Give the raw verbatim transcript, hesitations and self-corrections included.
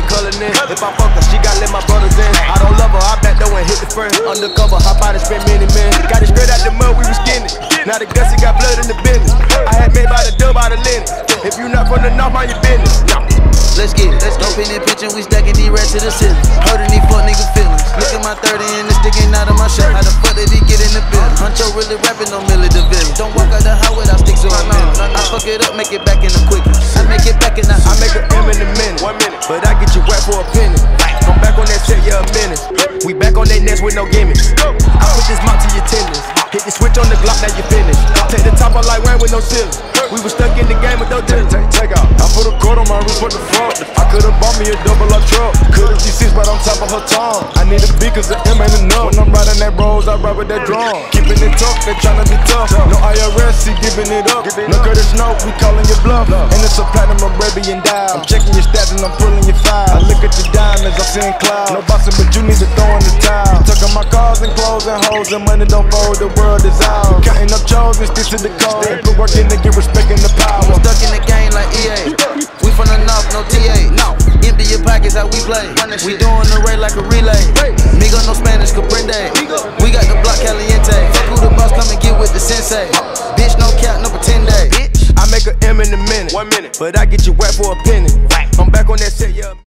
color in. If I fuck her, she gotta let my brothers in. I don't love her, I back though and hit the friend. Undercover, hop out and spend many men. Got it straight out the mud, we was skinny. Now the gussy got blood in the business. I had made by the dub out of linen. If you not from the north, mind your business. Let's get it. Let's go in that bitch and we stacking these rats to the ceiling. Hurting these fuck nigga feelings. Look at my thirty and it's sticking out of my shirt. How the fuck did he get in the building? Huncho really rapping on Millie the villain. Don't walk out the house without sticks on a minute. I fuck it up, make it back in the quickest. I make it back in the I make a M in a minute. One minute. But I get you wet for a penny. I'm back on that set, yeah, a minute. We back on that nest with no gimmicks. I put this mount to your tendons. Hit the switch on the Glock, now you finished. Take the top off like Wayne with no ceiling. We was stuck in the game with no deal. Take, take, take out. I put a cord on my wrist, what the fuck? I could've bought me a double up truck. Could've G six right on top of her tongue. I need a B cause the M ain't enough. When I'm riding that Rose, I ride with that drum. Keeping it tough, they tryna be tough. No I R S, he giving it up. No Curtis Snow, we calling your bluff. And it's a platinum Arabian dial. I'm checking your stats and I'm pulling your files. I look at your diamonds, I'm seeing clouds. No boxing, but you need to throw in the towel. Tucking my cars and clothes and hoes and money don't fold, the world is ours. Counting up chores and stick to the code. Put work in to get respect in the power. I'm stuck in the game like E A. We from the north, no T A. No. Empty your pockets how we play. We doing the race like a relay. Migo no Spanish, comprende. We got the block caliente. Fuck who the boss, come and get with the sensei. Bitch, no cap, no pretend day. I make a M in a minute. One minute. But I get you wet for a penny. I'm back on that set, yeah.